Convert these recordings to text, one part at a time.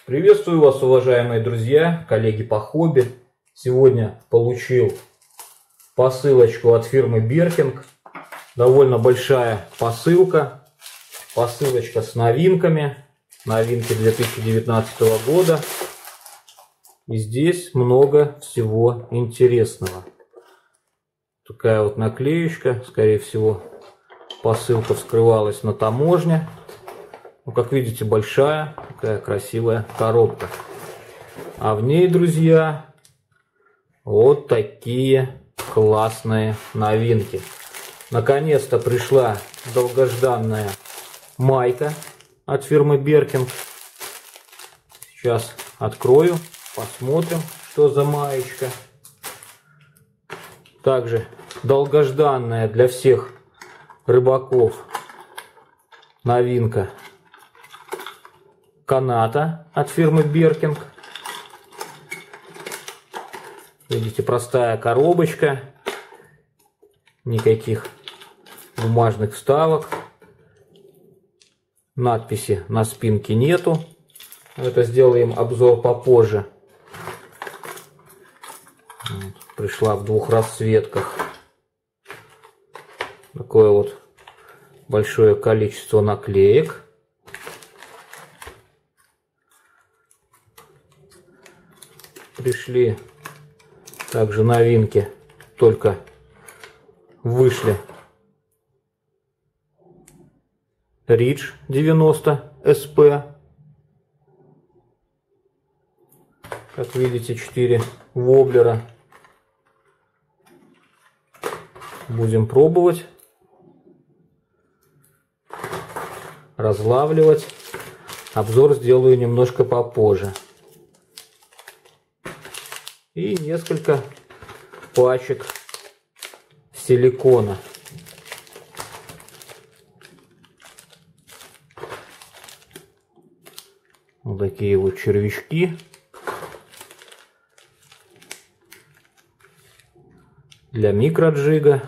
Приветствую вас, уважаемые друзья, коллеги по хобби. Сегодня получил посылочку от фирмы Беркинг. Довольно большая посылка. Посылочка с новинками. Новинки 2019 года. И здесь много всего интересного. Такая вот наклеечка. Скорее всего, посылка вскрывалась на таможне. Ну, как видите, большая, такая красивая коробка. А в ней, друзья, вот такие классные новинки. Наконец-то пришла долгожданная майка от фирмы Беркинг. Сейчас открою, посмотрим, что за маечка. Также долгожданная для всех рыбаков новинка. Каната от фирмы Беркинг. Видите, простая коробочка. Никаких бумажных вставок. Надписи на спинке нету. Это сделаем обзор попозже. Вот, пришла в двух расцветках. Такое вот большое количество наклеек. Пришли также новинки, только вышли. Ридж 90 SP. Как видите, 4 воблера. Будем пробовать, разлавливать. Обзор сделаю немножко попозже. И несколько пачек силикона. Вот такие вот червячки. Для микроджига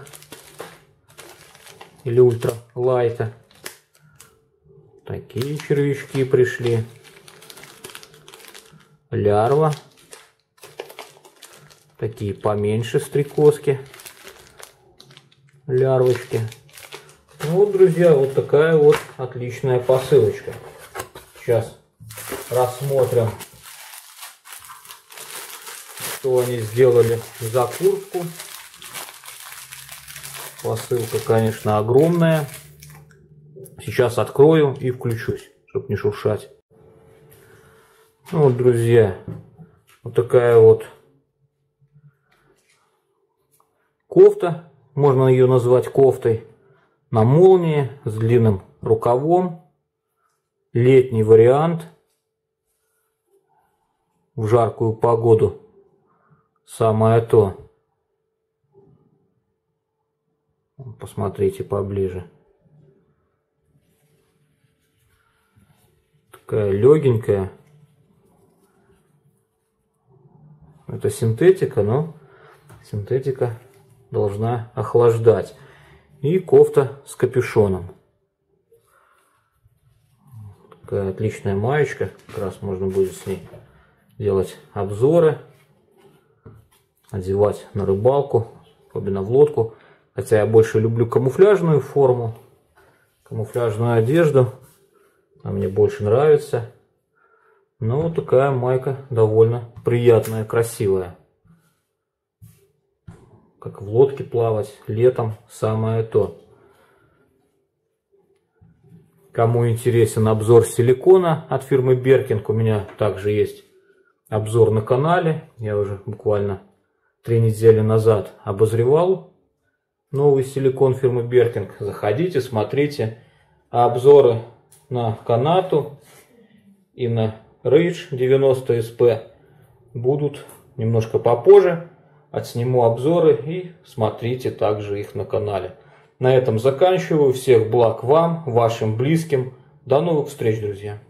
или ультралайта. Такие червячки пришли. Лярва. Такие поменьше стрекозки, лярвочки. Ну вот, друзья, вот такая вот отличная посылочка. Сейчас рассмотрим, что они сделали за куртку. Посылка, конечно, огромная. Сейчас открою и включусь, чтобы не шуршать. Ну вот, друзья, вот такая вот кофта, можно ее назвать кофтой, на молнии, с длинным рукавом. Летний вариант. В жаркую погоду самое то. Посмотрите поближе. Такая легенькая. Это синтетика, но синтетика должна охлаждать. И кофта с капюшоном. Такая отличная маечка. Как раз можно будет с ней делать обзоры. Одевать на рыбалку, особенно в лодку. Хотя я больше люблю камуфляжную форму. Камуфляжную одежду. Она мне больше нравится. Но вот такая майка довольно приятная, красивая. Как в лодке плавать летом, самое то. Кому интересен обзор силикона от фирмы Беркинг, у меня также есть обзор на канале. Я уже буквально 3 недели назад обозревал новый силикон фирмы Беркинг. Заходите, смотрите. А обзоры на канату и на Ридж 90 SP будут немножко попозже. Отсниму обзоры и смотрите также их на канале. На этом заканчиваю. Всех благ вам, вашим близким. До новых встреч, друзья!